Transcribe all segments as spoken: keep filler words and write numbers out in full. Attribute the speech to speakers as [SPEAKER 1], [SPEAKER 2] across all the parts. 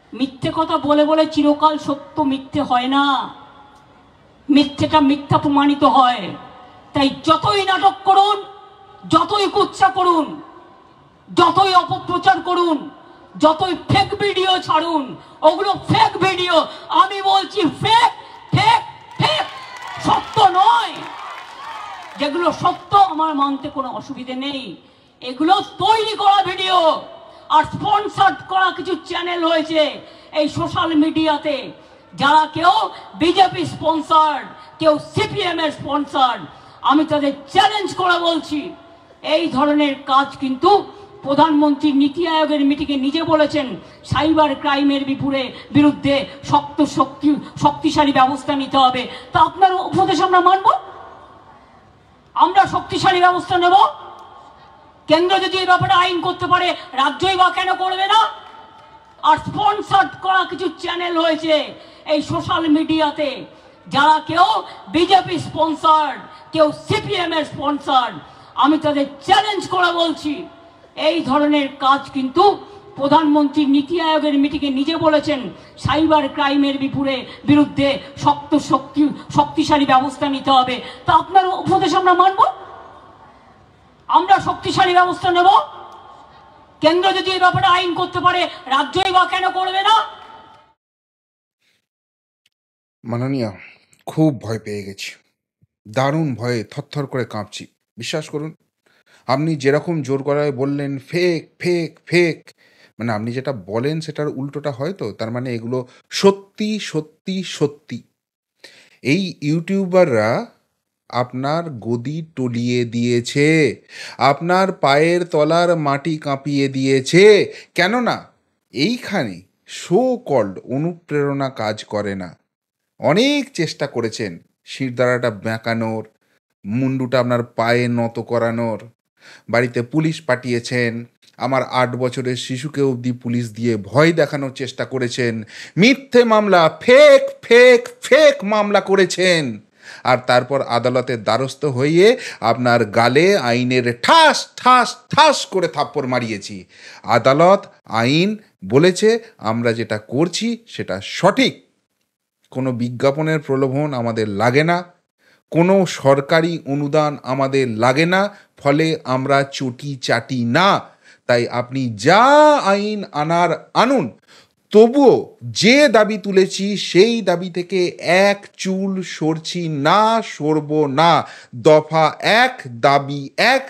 [SPEAKER 1] মিথ্যে কথা বলে বলে চিরকাল সত্য মিথ্যে হয় না, মিথ্যেটা মিথ্যা প্রমাণিত হয়। তাই যতই নাটক করুন, যতই কুৎসা করুন, যতই অপপ্রচার করুন, যতই ফেক ভিডিও ছাড়ুন, ওগুলো ফেক ভিডিও। আমি বলছি ফেক ফেক ফেক, সত্য নয়। যেগুলো সত্য আমার মানতে কোনো অসুবিধে নেই, এগুলো তৈরি করা ভিডিও আর স্পন্সর করা কিছু চ্যানেল হয়েছে এই সোশ্যাল মিডিয়াতে, যারা কেউ বিজেপি স্পন্সার্ড, কেউ সিপিএম এর স্পন্সার্ড। আমি তাদের চ্যালেঞ্জ করে বলছি, এই ধরনের কাজ কিন্তু প্রধানমন্ত্রী নীতি আয়োগের মিটিংয়ে নিজে বলেছেন সাইবার ক্রাইমের বিপুরে বিরুদ্ধে শক্ত শক্তি শক্তিশালী ব্যবস্থা নিতে হবে। তা আপনার উপদেশ আমরা মানব, আমরা শক্তিশালী ব্যবস্থা নেব। কেন্দ্র যদি এই ব্যাপারে আইন করতে পারে, রাজ্যই বা কেন করবে না? আর স্পন্সর করা কিছু চ্যানেল হয়েছে এই সোশ্যাল মিডিয়াতে, যারা কেউ বিজেপি স্পন্সার্ড, কেউ সিপিএম এর স্পন্সার্ড। আমি তাদের চ্যালেঞ্জ করে বলছি, এই ধরনের কাজ কিন্তু প্রধানমন্ত্রী নীতি আয়োগের মিটিংয়ে নিজে বলেছেন সাইবার ক্রাইমের বিপুরে বিরুদ্ধে শক্ত শক্তি শক্তিশালী ব্যবস্থা নিতে হবে। তা আপনার উপদেশ আমরা মানব, আমরা শক্তিশালী ব্যবস্থা নেব। কেন্দ্র যদি এই ব্যাপারে আইন করতে পারে, রাজ্যই বা কেন করবে না?
[SPEAKER 2] মাননীয়া, খুব ভয় পেয়ে গেছি, দারুণ ভয়ে থরথর করে কাঁপছি। বিশ্বাস করুন, আপনি যেরকম জোর গলায় বললেন ফেক ফেক ফেক, মানে আপনি যেটা বলেন সেটার উল্টোটা হয় তো, তার মানে এগুলো সত্যি সত্যি সত্যি। এই ইউটিউবাররা আপনার গদি টলিয়ে দিয়েছে, আপনার পায়ের তলার মাটি কাঁপিয়ে দিয়েছে। কেননা এইখানে সো কল্ড অনুপ্রেরণা কাজ করে না। অনেক চেষ্টা করেছেন শিরদাঁড়াটা বেঁকানোর, মুন্ডুটা আপনার পায়ে নত করানোর, বাড়িতে পুলিশ পাঠিয়েছেন, আমার আট বছরের শিশুকে অবধি পুলিশ দিয়ে ভয় দেখানোর চেষ্টা করেছেন, মিথ্যে মামলা ফেক ফেক ফেক মামলা করেছেন, আর তারপর আদালতের দ্বারস্থ হয়ে আপনার গালে আইনের ঠাস ঠাস ঠাস করে থাপ্পড় মারিয়েছি। আদালত আইন বলেছে আমরা যেটা করছি সেটা সঠিক। কোনো বিজ্ঞাপনের প্রলোভন আমাদের লাগে না, কোনো সরকারি অনুদান আমাদের লাগে না, ফলে আমরা চটি চাটি না। তাই আপনি যা আইন আনার আনুন, তবুও যে দাবি তুলেছি সেই দাবি থেকে এক চুল সরছি না, সরব না। দফা এক, দাবি এক,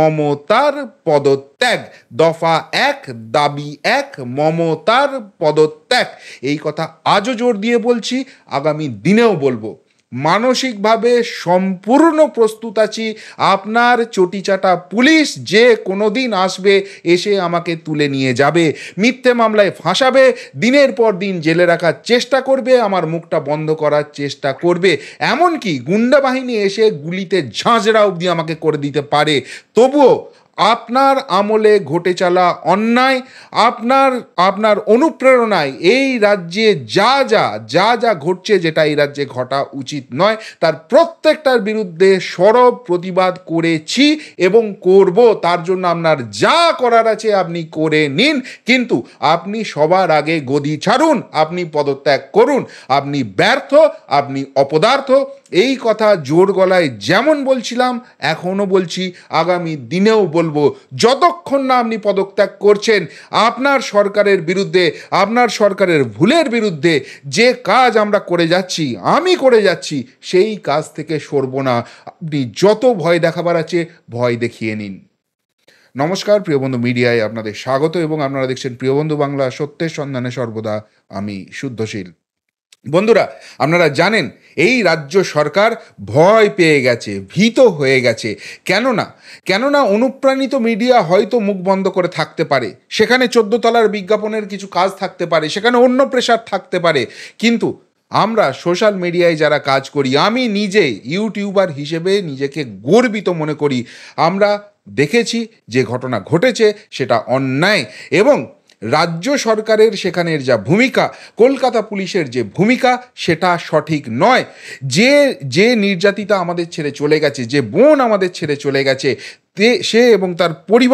[SPEAKER 2] মমতার পদত্যাগ। দফা এক, দাবি এক, মমতার পদত্যাগ। এই কথা আজও জোর দিয়ে বলছি, আগামী দিনেও বলবো। মানসিকভাবে সম্পূর্ণ প্রস্তুত আছি। আপনার চটিচাটা পুলিশ যে কোনো দিন আসবে, এসে আমাকে তুলে নিয়ে যাবে, মিথ্যে মামলায় ফাঁসাবে, দিনের পর দিন জেলে রাখার চেষ্টা করবে, আমার মুখটা বন্ধ করার চেষ্টা করবে, এমনকি গুন্ডা বাহিনী এসে গুলিতে ঝাঁঝরা অবধি আমাকে করে দিতে পারে। তবুও আপনার আমলে ঘটে চলা অন্যায়, আপনার আপনার অনুপ্রেরণায় এই রাজ্যে যা যা যা যা ঘটছে, যেটা এই রাজ্যে ঘটা উচিত নয়, তার প্রত্যেকটার বিরুদ্ধে সরব প্রতিবাদ করেছি এবং করব। তার জন্য আপনার যা করার আছে আপনি করে নিন, কিন্তু আপনি সবার আগে গদি ছাড়ুন, আপনি পদত্যাগ করুন। আপনি ব্যর্থ, আপনি অপদার্থ। এই কথা জোর গলায় যেমন বলছিলাম এখনও বলছি, আগামী দিনেও বলবো। যতক্ষণ না আপনি পদত্যাগ করছেন, আপনার সরকারের বিরুদ্ধে, আপনার সরকারের ভুলের বিরুদ্ধে যে কাজ আমরা করে যাচ্ছি, আমি করে যাচ্ছি, সেই কাজ থেকে সরব না। আপনি যত ভয় দেখাবার আছে ভয় দেখিয়ে নিন। নমস্কার, প্রিয়বন্ধু মিডিয়ায় আপনাদের স্বাগত এবং আপনারা দেখছেন প্রিয়বন্ধু বাংলা, সত্যের সন্ধানে সর্বদা আমি শুদ্ধশীল। বন্ধুরা, আপনারা জানেন এই রাজ্য সরকার ভয় পেয়ে গেছে, ভীত হয়ে গেছে। কেননা কেননা অনুপ্রাণিত মিডিয়া হয়তো মুখ বন্ধ করে থাকতে পারে, সেখানে চোদ্দ তলার বিজ্ঞাপনের কিছু কাজ থাকতে পারে, সেখানে অন্য প্রেশার থাকতে পারে, কিন্তু আমরা সোশ্যাল মিডিয়ায় যারা কাজ করি, আমি নিজে ইউটিউবার হিসেবে নিজেকে গর্বিত মনে করি। আমরা দেখেছি যে ঘটনা ঘটেছে সেটা অন্যায়, এবং রাজ্য সরকারের সেখানের যা ভূমিকা, কলকাতা পুলিশের যে ভূমিকা, সেটা সঠিক নয়। যে যে নির্যাতিতা আমাদের ছেড়ে চলে গেছে, যে বোন আমাদের ছেড়ে চলে গেছে, তে সে এবং তার পরিবার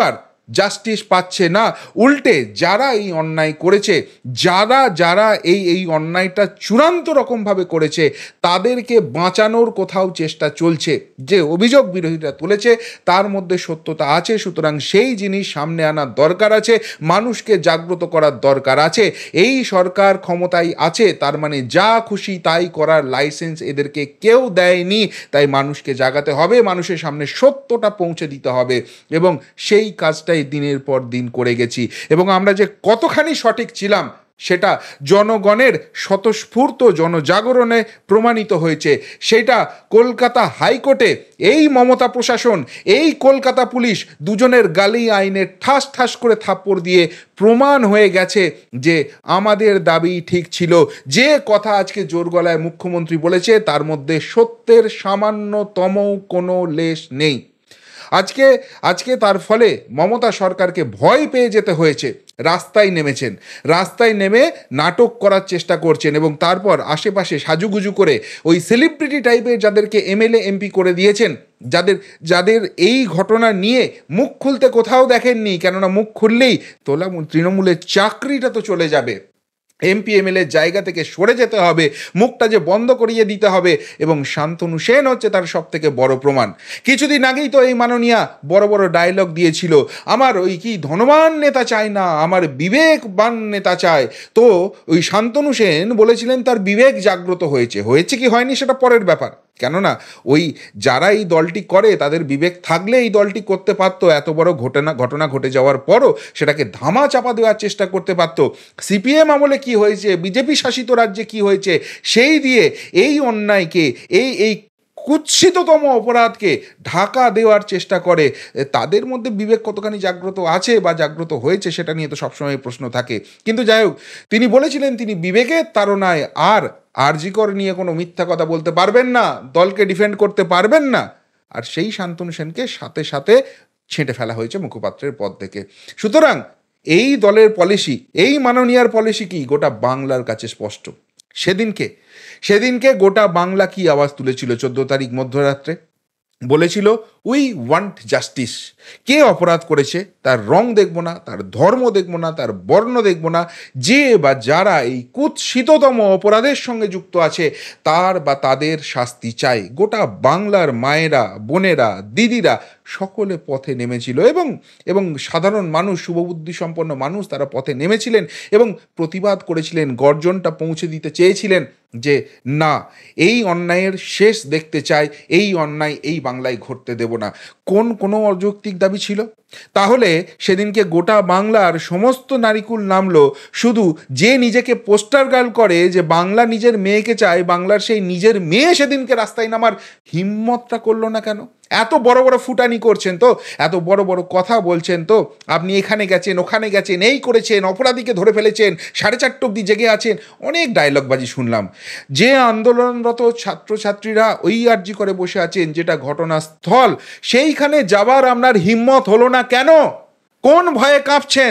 [SPEAKER 2] জাস্টিস পাচ্ছে না, উল্টে যারা এই অন্যায় করেছে, যারা যারা এই এই অন্যায়টা চূড়ান্ত রকমভাবে করেছে তাদেরকে বাঁচানোর কোথাও চেষ্টা চলছে। যে অভিযোগ বিরোধীরা তুলেছে তার মধ্যে সত্যতা আছে, সুতরাং সেই জিনিস সামনে আনার দরকার আছে, মানুষকে জাগ্রত করার দরকার আছে। এই সরকার ক্ষমতায় আছে, তার মানে যা খুশি তাই করার লাইসেন্স এদেরকে কেউ দেয়নি, তাই মানুষকে জাগাতে হবে, মানুষের সামনে সত্যটা পৌঁছে দিতে হবে, এবং সেই কাজটাই দিনের পর দিন করে গেছি। এবং আমরা যে কতখানি সঠিক ছিলাম সেটা জনগণের স্বতঃস্ফূর্ত জনজাগরণে প্রমাণিত হয়েছে। সেটা কলকাতা হাইকোর্টে এই মমতা প্রশাসন, এই কলকাতা পুলিশ দুজনের গালি আইনে ঠাস ঠাস করে থাপ্পড় দিয়ে প্রমাণ হয়ে গেছে যে আমাদের দাবি ঠিক ছিল। যে কথা আজকে জোর গলায় মুখ্যমন্ত্রী বলেছে তার মধ্যে সত্যের সামান্যতম কোনো লেশ নেই। আজকে আজকে তার ফলে মমতা সরকারকে ভয় পেয়ে যেতে হয়েছে, রাস্তায় নেমেছেন, রাস্তায় নেমে নাটক করার চেষ্টা করছেন, এবং তারপর আশেপাশে সাজুগুজু করে ওই সেলিব্রিটি টাইপের যাদেরকে এমএলএ এমপি করে দিয়েছেন, যাদের যাদের এই ঘটনা নিয়ে মুখ খুলতে কোথাও দেখেননি, কেননা মুখ খুললেই তোলা তৃণমূলের চাকরিটা তো চলে যাবে, এমপি এমএলএর জায়গা থেকে সরে যেতে হবে, মুখটা যে বন্ধ করিয়ে দিতে হবে, এবং শান্তনু সেন হচ্ছে তার সব থেকে বড় প্রমাণ। কিছুদিন আগেই তো এই মাননীয়া বড় বড় ডায়লগ দিয়েছিল, আমার ওই কি ধনবান নেতা চাই না, আমার বিবেকবান নেতা চায়। তো ওই শান্তনু সেন বলেছিলেন তার বিবেক জাগ্রত হয়েছে, হয়েছে কি হয়নি সেটা পরের ব্যাপার, কেননা ওই যারা এই দলটি করে তাদের বিবেক থাকলে এই দলটি করতে পারতো, এত বড় ঘটনা ঘটনা ঘটে যাওয়ার পরও সেটাকে ধামা চাপা দেওয়ার চেষ্টা করতে পারতো। সিপিএম আমলে কি হয়েছে, বিজেপি শাসিত রাজ্যে কি হয়েছে, সেই দিয়ে এই অন্যায়কে, এই এই কুৎসিততম অপরাধকে ঢাকা দেওয়ার চেষ্টা করে। তাদের মধ্যে বিবেক কতখানি জাগ্রত আছে বা জাগ্রত হয়েছে সেটা নিয়ে তো সবসময় প্রশ্ন থাকে। কিন্তু যাই হোক, তিনি বলেছিলেন তিনি বিবেকের তাড়নায় আর আরজি কর নিয়ে কোনো মিথ্যা কথা বলতে পারবেন না, দলকে ডিফেন্ড করতে পারবেন না, আর সেই শান্তনু সেনকে সাথে সাথে ছেঁটে ফেলা হয়েছে মুখপাত্রের পদ থেকে। সুতরাং এই দলের পলিসি, এই মাননীয়ার পলিসি কি গোটা বাংলার কাছে স্পষ্ট। সেদিনকে সেদিনকে গোটা বাংলা কি আওয়াজ তুলেছিল? চোদ্দ তারিখ মধ্যরাত্রে বলেছিল উই ওয়ান্ট জাস্টিস। কে অপরাধ করেছে তার রং দেখব না, তার ধর্ম দেখব না, তার বর্ণ দেখব না, যে বা যারা এই কুৎসিততম অপরাধের সঙ্গে যুক্ত আছে তার বা তাদের শাস্তি চাই। গোটা বাংলার মায়েরা, বোনেরা, দিদিরা সকলে পথে নেমেছিল, এবং এবং সাধারণ মানুষ, শুভবুদ্ধি সম্পন্ন মানুষ তারা পথে নেমেছিলেন এবং প্রতিবাদ করেছিলেন, গর্জনটা পৌঁছে দিতে চেয়েছিলেন যে না, এই অন্যায়ের শেষ দেখতে চাই, এই অন্যায় এই বাংলায় ঘটতে দেব না। কোন কোনো অযৌক্তিক দাবি ছিল? তাহলে সেদিনকে গোটা বাংলার সমস্ত নারিকুল নামলো শুধু যে নিজেকে পোস্টার গার্ল করে যে বাংলা নিজের মেয়েকে চায়, বাংলার সেই নিজের মেয়ে সেদিনকে রাস্তায় নামার হিম্মতটা করলো না কেন? এত বড় বড় ফুটানি করছেন তো, এত বড় বড় কথা বলছেন তো, আপনি এখানে গেছেন, ওখানে গেছেন, এই করেছেন, অপরাধীকে ধরে ফেলেছেন, সাড়ে চারটে অব্দি জেগে আছেন, অনেক ডায়লগবাজি শুনলাম। যে আন্দোলনরত ছাত্রছাত্রীরা ওই আর্জি করে বসে আছেন যেটা ঘটনাস্থল, সেইখানে যাবার আপনার হিম্মত হলো না কেন? কোন ভয়ে কাঁপছেন?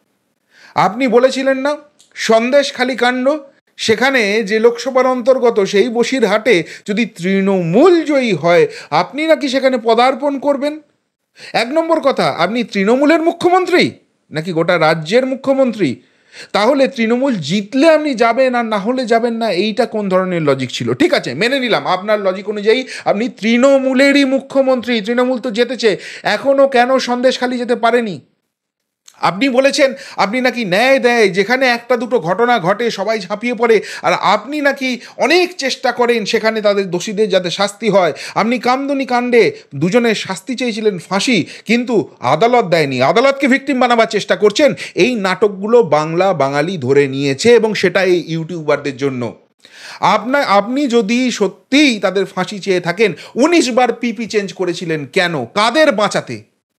[SPEAKER 2] আপনি বলেছিলেন না সন্দেশখালী কাণ্ড, সেখানে যে লোকসভার অন্তর্গত সেই বসিরহাটে যদি তৃণমূল জয়ী হয় আপনি নাকি সেখানে পদার্পণ করবেন। এক নম্বর কথা, আপনি তৃণমূলের মুখ্যমন্ত্রী নাকি গোটা রাজ্যের মুখ্যমন্ত্রী? তাহলে তৃণমূল জিতলে আপনি যাবেন আর না হলে যাবেন না, এইটা কোন ধরনের লজিক ছিল? ঠিক আছে, মেনে নিলাম আপনার লজিক অনুযায়ী আপনি তৃণমূলেরই মুখ্যমন্ত্রী, তৃণমূল তো জিতেছে, এখনও কেন সন্দেশখালী যেতে পারেনি? আপনি বলেছেন আপনি নাকি ন্যায় দেয়, যেখানে একটা দুটো ঘটনা ঘটে সবাই ঝাঁপিয়ে পড়ে, আর আপনি নাকি অনেক চেষ্টা করেন সেখানে তাদের দোষীদের যাতে শাস্তি হয়। আপনি কামদুনি কাণ্ডে দুজনের শাস্তি চেয়েছিলেন ফাঁসি, কিন্তু আদালত দেয়নি, আদালতকে ভিকটিম বানাবার চেষ্টা করছেন। এই নাটকগুলো বাংলা বাঙালি ধরে নিয়েছে, এবং সেটা এই ইউটিউবারদের জন্য। আপনার আপনি যদি সত্যিই তাদের ফাঁসি চেয়ে থাকেন, উনিশ বার পিপি চেঞ্জ করেছিলেন কেন? কাদের বাঁচাতে?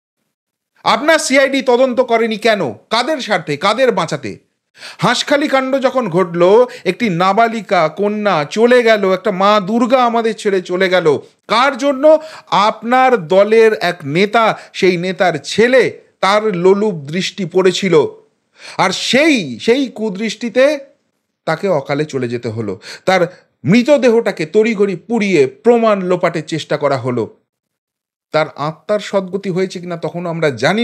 [SPEAKER 2] আপনার সিআইডি তদন্ত করেনি কেন? কাদের স্বার্থে, কাদের বাঁচাতে? হাঁসখালি কাণ্ড যখন ঘটল, একটি নাবালিকা কন্যা চলে গেল, একটা মা দুর্গা আমাদের ছেড়ে চলে গেল, কার জন্য? আপনার দলের এক নেতা, সেই নেতার ছেলে, তার লোলুপ দৃষ্টি পড়েছিল, আর সেই সেই কুদৃষ্টিতে তাকে অকালে চলে যেতে হলো। তার মৃতদেহটাকে তড়িঘড়ি পুড়িয়ে প্রমাণ লোপাটের চেষ্টা করা হলো। তার আত্মার সদ্গতি হয়েছে কিনা তখনও আমরা জানি না,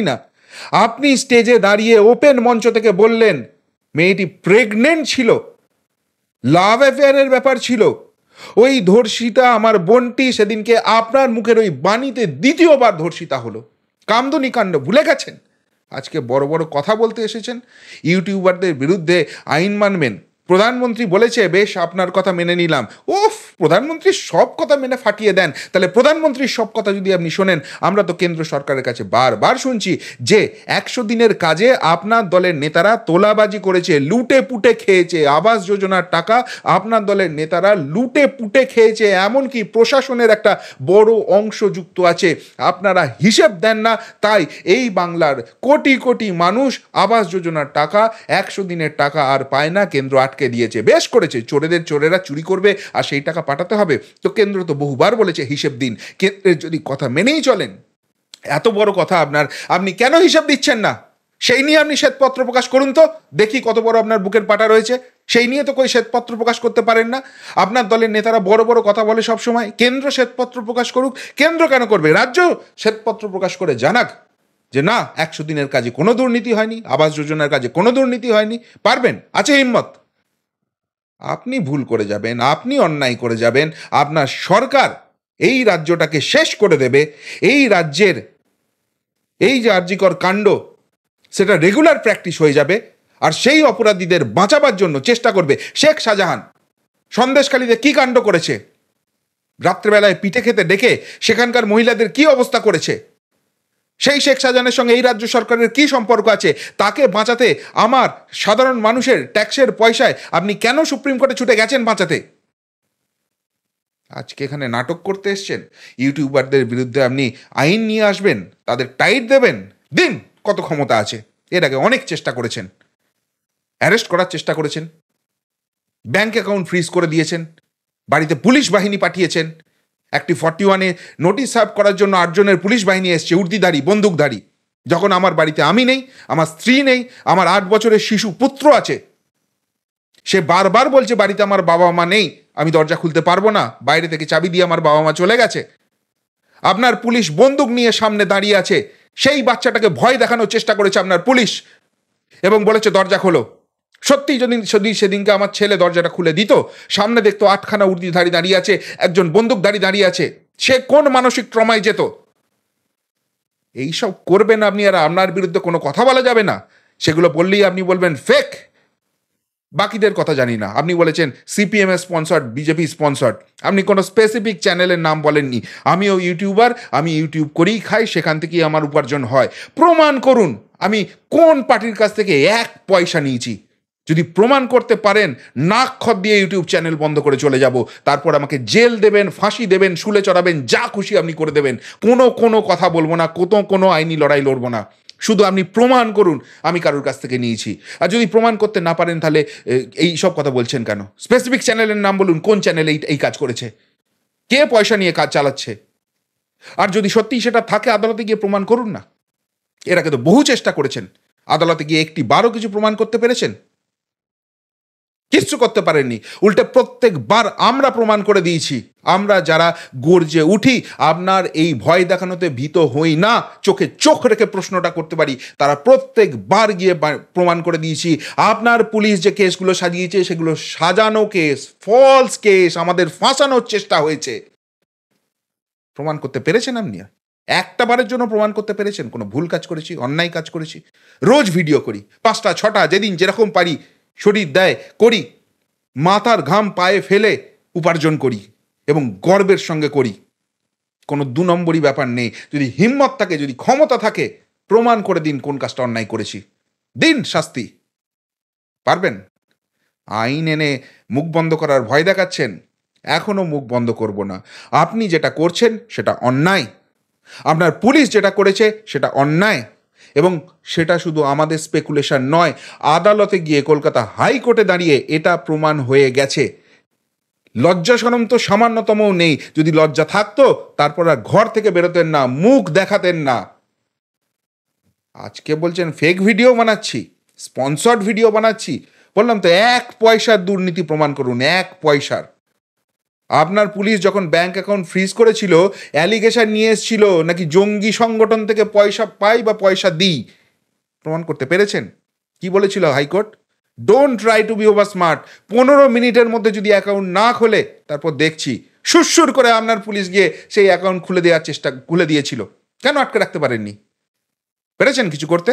[SPEAKER 2] আপনি স্টেজে দাঁড়িয়ে ওপেন মঞ্চ থেকে বললেন মেয়েটি প্রেগনেন্ট ছিল, লাভ অ্যাফেয়ারের ব্যাপার ছিল। ওই ধর্ষিতা আমার বোনটি সেদিনকে আপনার মুখের ওই বাণীতে দ্বিতীয়বার ধর্ষিতা হলো। কামদুনি কাণ্ড ভুলে গেছেন? আজকে বড় বড় কথা বলতে এসেছেন, ইউটিউবারদের বিরুদ্ধে আইন মানবেন। প্রধানমন্ত্রী বলেছে, বেশ আপনার কথা মেনে নিলাম। ওফ, প্রধানমন্ত্রী সব কথা মেনে ফাটিয়ে দেন। তাহলে প্রধানমন্ত্রীর সব কথা যদি আপনি শোনেন, আমরা তো কেন্দ্র সরকারের কাছে বারবার শুনছি যে একশো দিনের কাজে আপনার দলের নেতারা তোলাবাজি করেছে, লুটে পুটে খেয়েছে, আবাস যোজনার টাকা আপনার দলের নেতারা লুটে পুটে খেয়েছে, এমনকি প্রশাসনের একটা বড় অংশ যুক্ত আছে। আপনারা হিসেব দেন না, তাই এই বাংলার কোটি কোটি মানুষ আবাস যোজনার টাকা, একশো দিনের টাকা আর পায় না। কেন্দ্র আটকে দিয়েছে। বেশ করেছে, চোরেদের চোরেরা চুরি করবে আর সেই টাকা পাঠাতে হবে। তো কেন্দ্র তো বহুবার বলেছে হিসেব দিন। কেন্দ্রের যদি কথা মেনেই চলেন, এত বড় কথা আপনার, আপনি কেন হিসাব দিচ্ছেন না? সেই নিয়ে আপনি শ্বেতপত্র প্রকাশ করুন তো, দেখি কত বড় আপনার বুকের পাটা রয়েছে। সেই নিয়ে তো কই শ্বেতপত্র প্রকাশ করতে পারেন না। আপনার দলের নেতারা বড় বড় কথা বলে সব সময়, কেন্দ্র শ্বেতপত্র প্রকাশ করুক। কেন্দ্র কেন করবে? রাজ্য শ্বেতপত্র প্রকাশ করে জানাক যে না, একশো দিনের কাজে কোনো দুর্নীতি হয়নি, আবাস যোজনার কাজে কোনো দুর্নীতি হয়নি। পারবেন? আছে হিম্মত? আপনি ভুল করে যাবেন, আপনি অন্যায় করে যাবেন, আপনার সরকার এই রাজ্যটাকে শেষ করে দেবে। এই রাজ্যের এই যে আর্যিকর কাণ্ড, সেটা রেগুলার প্র্যাকটিস হয়ে যাবে। আর সেই অপরাধীদের বাঁচাবার জন্য চেষ্টা করবে। শেখ শাহজাহান সন্দেশখালীতে কি কাণ্ড করেছে, রাত্রেবেলায় পিঠে খেতে ডেকে সেখানকার মহিলাদের কি অবস্থা করেছে, সেই শেখ শাহজাহানের সঙ্গে এই রাজ্য সরকারের কি সম্পর্ক আছে, তাকে বাঁচাতে আমার সাধারণ মানুষের ট্যাক্সের পয়সায় আপনি কেন সুপ্রিম কোর্টে ছুটে গেছেন বাঁচাতে? আজকে এখানে নাটক করতে এসছেন, ইউটিউবারদের বিরুদ্ধে আপনি আইন নিয়ে আসবেন, তাদের টাইট দেবেন। দিন, কত ক্ষমতা আছে। এর আগে অনেক চেষ্টা করেছেন, অ্যারেস্ট করার চেষ্টা করেছেন, ব্যাংক অ্যাকাউন্ট ফ্রিজ করে দিয়েছেন, বাড়িতে পুলিশ বাহিনী পাঠিয়েছেন। একটি ফর্টি ওয়ানে নোটিশ সার্ভ করার জন্য আটজনের পুলিশ বাহিনী এসছে, উর্দিধারী, বন্দুকধারী। যখন আমার বাড়িতে আমি নেই, আমার স্ত্রী নেই, আমার আট বছরের শিশু পুত্র আছে, সে বারবার বলছে বাড়িতে আমার বাবা মা নেই, আমি দরজা খুলতে পারবো না, বাইরে থেকে চাবি দিয়ে আমার বাবা মা চলে গেছে। আপনার পুলিশ বন্দুক নিয়ে সামনে দাঁড়িয়ে আছে, সেই বাচ্চাটাকে ভয় দেখানোর চেষ্টা করেছে আপনার পুলিশ এবং বলেছে দরজা খোলো। সত্যি যদি যদি সেদিনকে আমার ছেলে দরজাটা খুলে দিত, সামনে দেখতো আটখানা উর্দিধারী দাঁড়িয়ে আছে, একজন বন্দুকধারী দাঁড়িয়ে আছে, সে কোন মানসিক ট্রমায় যেত? এইসব করবেন আপনি, আর আপনার বিরুদ্ধে কোনো কথা বলা যাবে না। সেগুলো বললেই আপনি বলবেন ফেক। বাকিদের কথা জানি না। আপনি বলেছেন সিপিএম এর স্পন্সর্ড, বিজেপি স্পন্সর্ড, আপনি কোনো স্পেসিফিক চ্যানেলের নাম বলেননি। আমিও ইউটিউবার, আমি ইউটিউব করেই খাই, সেখান থেকেই আমার উপার্জন হয়। প্রমাণ করুন আমি কোন পার্টির কাছ থেকে এক পয়সা নিয়েছি। যদি প্রমাণ করতে পারেন, নাক খত দিয়ে ইউটিউব চ্যানেল বন্ধ করে চলে যাব। তারপর আমাকে জেল দেবেন, ফাঁসি দেবেন, শুলে চড়াবেন, যা খুশি আপনি করে দেবেন। কোনো কোনো কথা বলবো না, কোনো কোনো আইনি লড়াই লড়বো না। শুধু আপনি প্রমাণ করুন আমি কারোর কাছ থেকে নিয়েছি। আর যদি প্রমাণ করতে না পারেন, তাহলে এই সব কথা বলছেন কেন? স্পেসিফিক চ্যানেলের নাম বলুন, কোন চ্যানেল এই এই কাজ করেছে, কে পয়সা নিয়ে কাজ চালাচ্ছে। আর যদি সত্যিই সেটা থাকে, আদালতে গিয়ে প্রমাণ করুন না। এর আগে তো বহু চেষ্টা করেছেন, আদালতে গিয়ে একটি বারও কিছু প্রমাণ করতে পেরেছেন? কিচ্ছু করতে পারেননি। উল্টে প্রত্যেকবার আমরা প্রমাণ করে দিয়েছি। আমরা যারা গর্জে উঠি, আপনার এই ভয় দেখানোতে ভীত হই না, চোখে চোখ রেখে প্রশ্নটা করতে পারি, তারা প্রত্যেকবার গিয়ে প্রমাণ করে দিয়েছি। আপনার পুলিশ যে কেসগুলো সাজিয়েছে, সেগুলো সাজানো কেস, ফলস কেস, আমাদের ফাঁসানোর চেষ্টা হয়েছে। প্রমাণ করতে পেরেছেন আপনি? একটা বারের জন্য প্রমাণ করতে পেরেছেন কোনো ভুল কাজ করেছি, অন্যায় কাজ করেছি? রোজ ভিডিও করি, পাঁচটা ছটা, যেদিন যেরকম পারি শরীর দেয় করি, মাথার ঘাম পায়ে ফেলে উপার্জন করি এবং গর্বের সঙ্গে করি। কোনো দু নম্বরই ব্যাপার নেই। যদি হিম্মত থাকে, যদি ক্ষমতা থাকে, প্রমাণ করে দিন কোন কাজটা অন্যায় করেছি, দিন শাস্তি। পারবেন? আইন এনে মুখ বন্ধ করার ভয় দেখাচ্ছেন। এখনো মুখ বন্ধ করব না। আপনি যেটা করছেন সেটা অন্যায়, আপনার পুলিশ যেটা করেছে সেটা অন্যায়, এবং সেটা শুধু আমাদের স্পেকুলেশন নয়, আদালতে গিয়ে কলকাতা হাইকোর্টে দাঁড়িয়ে এটা প্রমাণ হয়ে গেছে। লজ্জা শরম তো সামান্যতমও নেই। যদি লজ্জা থাকতো, তারপর আর ঘর থেকে বেরোতেন না, মুখ দেখাতেন না। আজকে বলছেন ফেক ভিডিও বানাচ্ছি, স্পন্সর্ড ভিডিও বানাচ্ছি। বললাম তো, এক পয়সার দুর্নীতি প্রমাণ করুন, এক পয়সার। আপনার পুলিশ যখন ব্যাংক অ্যাকাউন্ট ফ্রিজ করেছিল, অ্যালিগেশন নিয়ে এসেছিল নাকি জঙ্গি সংগঠন থেকে পয়সা পাই বা পয়সা দিই। প্রমাণ করতে পেরেছেন? কি বলেছিল high court? Don't try to be over smart. পনেরো মিনিটের মধ্যে যদি অ্যাকাউন্ট না খোলে, তারপর দেখছি। সুরসুর করে আপনার পুলিশ গিয়ে সেই অ্যাকাউন্ট খুলে দেওয়ার চেষ্টা খুলে দিয়েছিল। কেন আটকে রাখতে পারেননি? পেরেছেন কিছু করতে?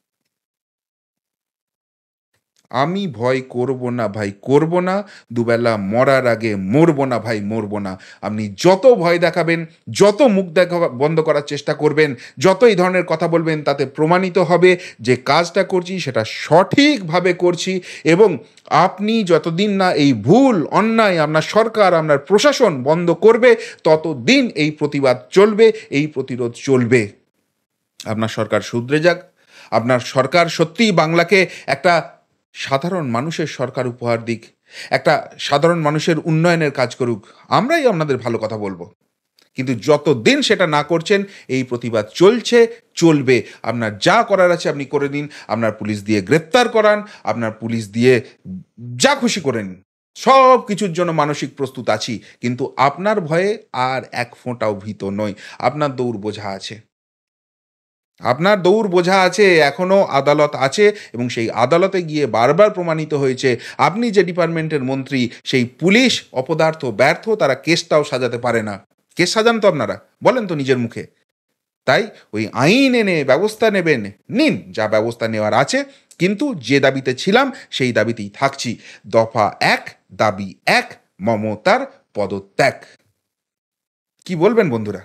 [SPEAKER 2] আমি ভয় করব না ভাই, করব না। দুবেলা মরার আগে মরব না ভাই, মরব না। আপনি যত ভয় দেখাবেন, যত মুখ দেখা বন্ধ করার চেষ্টা করবেন, যত এই ধরনের কথা বলবেন, তাতে প্রমাণিত হবে যে কাজটা করছি সেটা সঠিকভাবে করছি। এবং আপনি যতদিন না এই ভুল অন্যায় আপনার সরকার, আপনার প্রশাসন বন্ধ করবে, ততদিন এই প্রতিবাদ চলবে, এই প্রতিরোধ চলবে। আপনার সরকার শুধরে যাক। আপনার সরকার সত্যিই বাংলাকে একটা সাধারণ মানুষের সরকার উপহার দিক, একটা সাধারণ মানুষের উন্নয়নের কাজ করুক। আমরাই আপনাদের ভালো কথা বলবো। কিন্তু যতদিন সেটা না করছেন, এই প্রতিবাদ চলছে, চলবে। আপনার যা করার আছে আপনি করে নিন। আপনার পুলিশ দিয়ে গ্রেপ্তার করান, আপনার পুলিশ দিয়ে যা খুশি করে নিন। সব কিছুর জন্য মানসিক প্রস্তুত আছি। কিন্তু আপনার ভয়ে আর এক ফোঁটাও ভীত নই। আপনার দৌড় বোঝা আছে। আপনার দৌড় বোঝা আছে, এখনো আদালত আছে, এবং সেই আদালতে গিয়ে বারবার প্রমাণিত হয়েছে আপনি যে ডিপার্টমেন্টের মন্ত্রী, সেই পুলিশ অপদার্থ, ব্যর্থ, তারা কেসটাও সাজাতে পারে না। কেস সাজান তো আপনারা, বলেন তো নিজের মুখে। তাই ওই আইন এনে ব্যবস্থা নেবেন, নিন, যা ব্যবস্থা নেওয়ার আছে। কিন্তু যে দাবিতে ছিলাম সেই দাবিতেই থাকছি। দফা এক, দাবি এক, মমতার পদত্যাগ। কি বলবেন বন্ধুরা?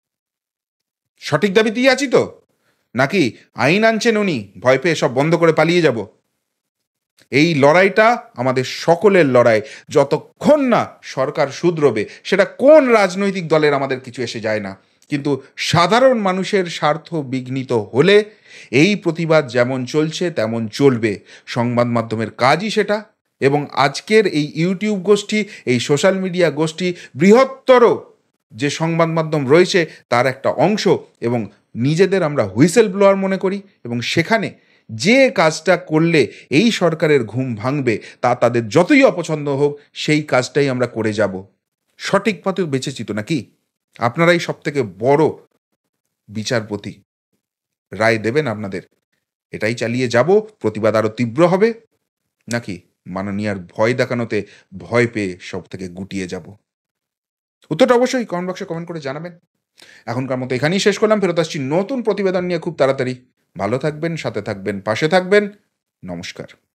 [SPEAKER 2] সঠিক দাবিতেই আছি তো? নাকি আইন আনছেন উনি, ভয় পেয়ে সব বন্ধ করে পালিয়ে যাব? এই লড়াইটা আমাদের সকলের লড়াই। যতক্ষণ না সরকার শুধরবে, সেটা কোন রাজনৈতিক দলের আমাদের কিছু এসে যায় না। কিন্তু সাধারণ মানুষের স্বার্থ বিঘ্নিত হলে এই প্রতিবাদ যেমন চলছে তেমন চলবে। সংবাদ মাধ্যমের কাজই সেটা। এবং আজকের এই ইউটিউব গোষ্ঠী, এই সোশ্যাল মিডিয়া গোষ্ঠী, বৃহত্তর যে সংবাদ মাধ্যম রয়েছে তার একটা অংশ। এবং নিজেদের আমরা হুইসেল ব্লোয়ার মনে করি, এবং সেখানে যে কাজটা করলে এই সরকারের ঘুম ভাঙবে, তা তাদের যতই অপছন্দ হোক, সেই কাজটাই আমরা করে যাব। সঠিক পথে বেঁচেছি তো নাকি? আপনারাই সব থেকে বড় বিচারপতি, রায় দেবেন আপনাদের। এটাই চালিয়ে যাব, প্রতিবাদ আরও তীব্র হবে, নাকি মাননীয়ার ভয় দেখানোতে ভয় পেয়ে সব থেকে গুটিয়ে যাব? উত্তরটা অবশ্যই কমেন্ট বক্সে কমেন্ট করে জানাবেন। এখনকার মতো এখানেই শেষ করলাম। ফেরত আসছি নতুন প্রতিবেদন নিয়ে খুব তাড়াতাড়ি। ভালো থাকবেন, সাথে থাকবেন, পাশে থাকবেন। নমস্কার।